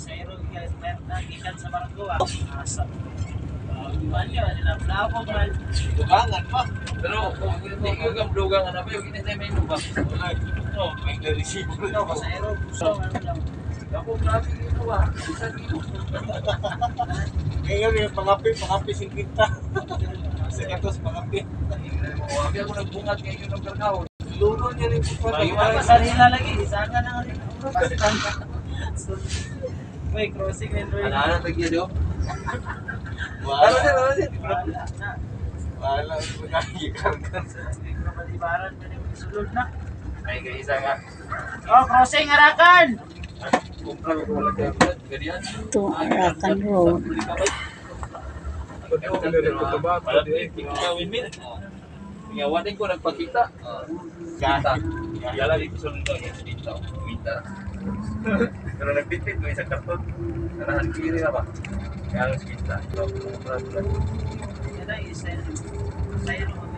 Pasayro ikan sa baranggawa. Asa. Banyo nila blabo man. Dugangan pa. Pero kung hindi ko kang blugang ano ba yung kinitay may lubang. No, may na-receive ko na. Pasayro so ano lang. Ako grabe dito ba? Isa dito. Ngayon yung pangapi sing kita. Sa katos pangapi. Wabi ako nagbungat ngayon ng karnao. Luno niya rin po pa. Pasarila lagi isa ka na rin. May crossing and road. Ano tagya do? Wala Wala na. Wala mo nagikargan. Malibaran na yung sulod na. Ay isa nga. Oh, crossing Arakan! Kumpra ko wala kayo. Ganyan. Ito, Arakan Road. Ngawanin ko nagpakita. Kita. Yala dito sa luto niya dito. Kita. Pero nagbitit mo isang karton. Kanahan kiri na ba? Kaya harus kita. Yan ay isa. Pasayro mo.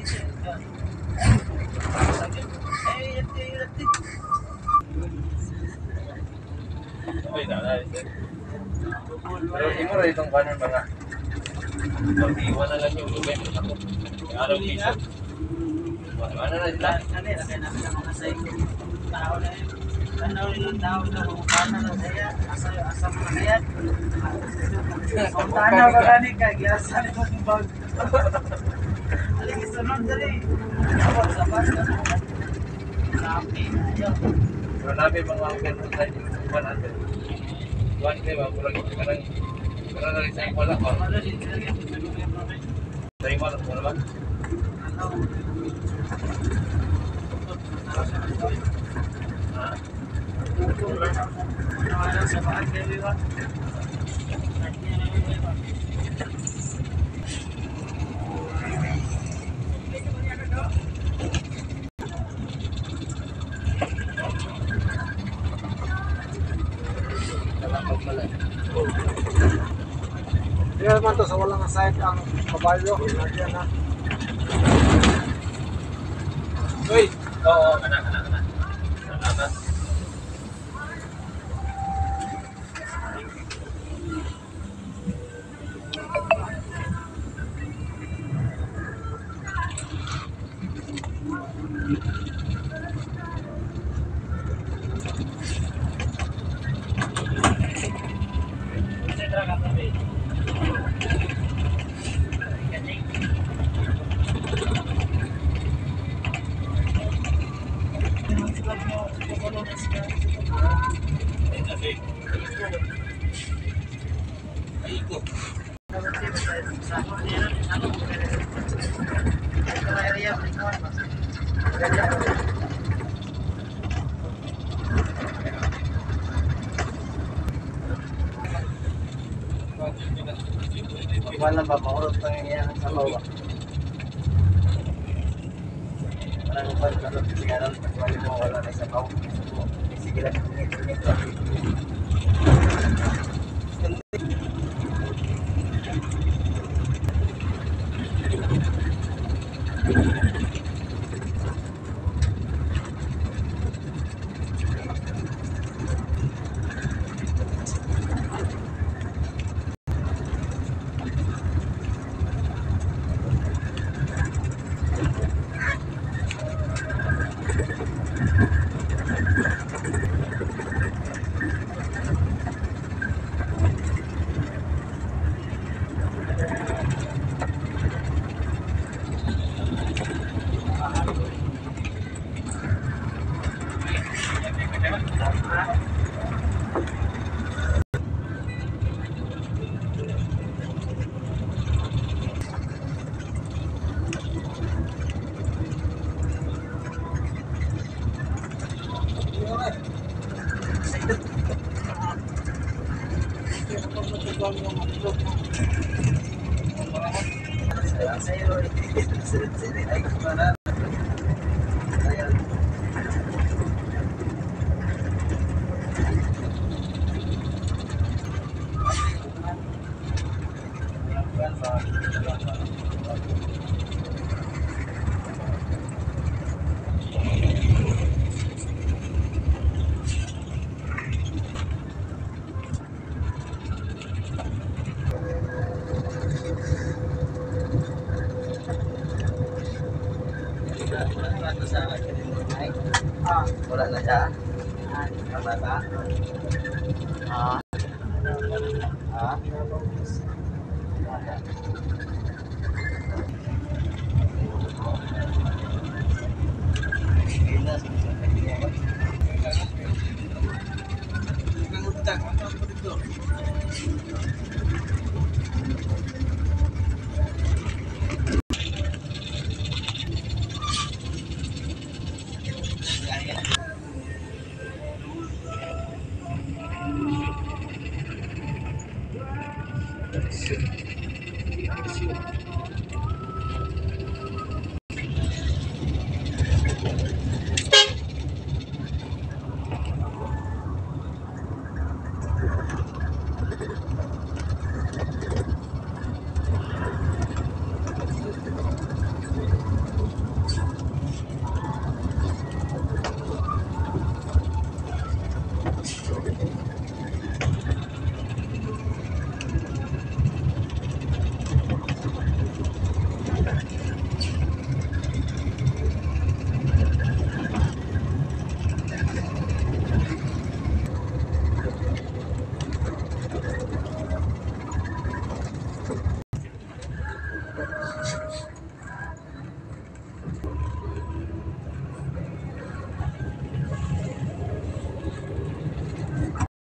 Eh, yati. Ay, nalay. Pero di mo rin itong kanan mga. Pag-iwan na lang yung lumen. Araw piso. Ano na sila? Kanina, kaya namin ang mga sayo. Tao na yun. Tanaw rin ang tao na kumukana na saya. Asa mga saya. Kung tanaw ka gani ka, giyasan yung bag. Aligi sunod dali. Kapag sa bus na naman. Sabi na yun. Pero nabi mga ganun sa inyo. 100. 100 ba? Kurang ito ka lang. Kurang lang sa wala pa. Wala din sila yung tulungan namin. Sa inyo wala mo naman. Ano? Wala sa bahay kayo ba? Yan man to sa walang side ang kabalyo. Nandiyan na. Uy! Oo, anak. Salamat. Wala ba maurot pangyayari sa lawa? Wala ba kalau sigaran kecuali mau wala na sa lawa. Sige lang ini. wala na siya. Ang bata. Ah. Ah. Action. Action.